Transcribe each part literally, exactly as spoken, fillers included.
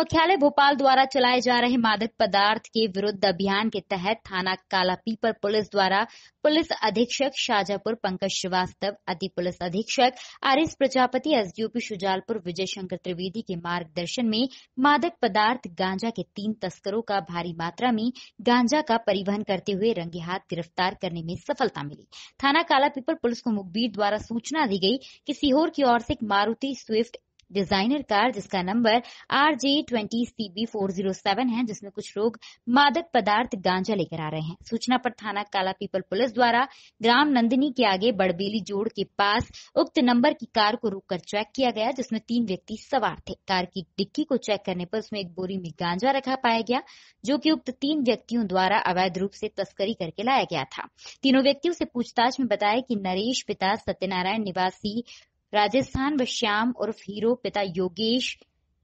मुख्यालय भोपाल द्वारा चलाए जा रहे मादक पदार्थ के विरुद्ध अभियान के तहत थाना कालापीपल पुलिस द्वारा पुलिस अधीक्षक शाजापुर पंकज श्रीवास्तव, अति पुलिस अधीक्षक आरएस प्रजापति, एसडीओपी शुजालपुर विजय शंकर त्रिवेदी के मार्गदर्शन में मादक पदार्थ गांजा के तीन तस्करों का भारी मात्रा में गांजा का परिवहन करते हुए रंगे हाथ गिरफ्तार करने में सफलता मिली। थाना कालापीपल पुलिस को मुखबिर द्वारा सूचना दी गई कि सीहोर की ओर से एक मारुति स्विफ्ट डिजाइनर कार जिसका नंबर R J twenty C B four zero seven है, जिसमें कुछ लोग मादक पदार्थ गांजा लेकर आ रहे हैं। सूचना पर थाना कालापीपल पुलिस द्वारा ग्राम नंदिनी के आगे बड़बेली जोड़ के पास उक्त नंबर की कार को रोककर चेक किया गया, जिसमें तीन व्यक्ति सवार थे। कार की डिक्की को चेक करने पर उसमें एक बोरी में गांजा रखा पाया गया, जो कि उक्त तीन व्यक्तियों द्वारा अवैध रूप से तस्करी करके लाया गया था। तीनों व्यक्तियों से पूछताछ में बताया कि नरेश पिता सत्यनारायण निवासी राजस्थान व श्याम उर्फ हीरो पिता योगेश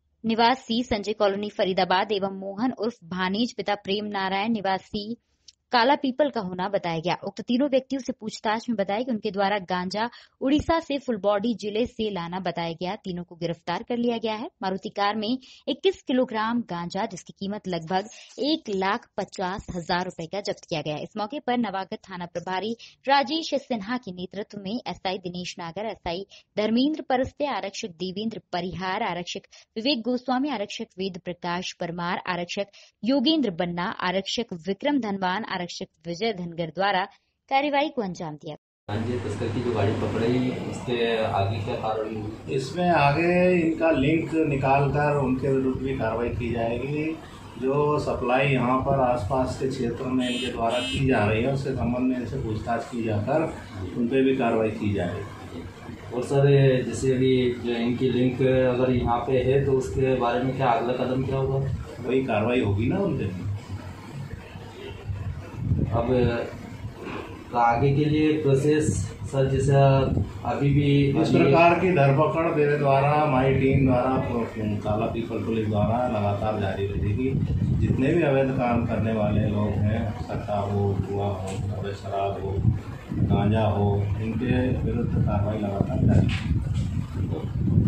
निवासी संजय कॉलोनी फरीदाबाद एवं मोहन उर्फ भानीज पिता प्रेम नारायण निवासी काला पीपल का होना बताया गया। उक्त तीनों व्यक्तियों से पूछताछ में बताया कि उनके द्वारा गांजा उड़ीसा से फुलबॉडी जिले से लाना बताया गया। तीनों को गिरफ्तार कर लिया गया है। मारुति कार में इक्कीस किलोग्राम गांजा जिसकी कीमत लगभग एक लाख पचास हजार रूपये का जब्त किया गया। इस मौके पर नवागत थाना प्रभारी राजेश सिन्हा के नेतृत्व में एसआई दिनेश नागर, एसआई धर्मेंद्र परस्ते, आरक्षक देवेंद्र परिहार, आरक्षक विवेक गोस्वामी, आरक्षक वेद प्रकाश परमार, आरक्षक योगेंद्र बन्ना, आरक्षक विक्रम धनवान, आरक्षक विजय धनगर द्वारा कार्यवाही को अंजाम दिया। तस्कर की जो गाड़ी पकड़ी इसके आगे क्या कार्रवाई? इसमें आगे इनका लिंक निकालकर उनके विरुद्ध भी कार्रवाई की जाएगी। जो सप्लाई यहाँ पर आसपास के क्षेत्र में इनके द्वारा की जा रही है उसके संबंध में इनसे पूछताछ की जाकर उन पर भी कार्रवाई की जाएगी। और सर जैसे अभी जो इनकी लिंक अगर यहाँ पे है तो उसके बारे में क्या अगला कदम क्या होगा? वही कार्रवाई होगी ना उन पर। अब आगे के लिए प्रोसेस सर जैसे अभी भी इस प्रकार की धरपकड़ मेरे द्वारा हमारी टीम द्वारा कालापीपल पुलिस द्वारा लगातार जारी रहेगी। जितने भी अवैध काम करने वाले लोग हैं, सट्टा हो, जुआ हो, अवैध शराब हो, गांजा हो, इनके विरुद्ध कार्रवाई लगातार जारी रहेगी।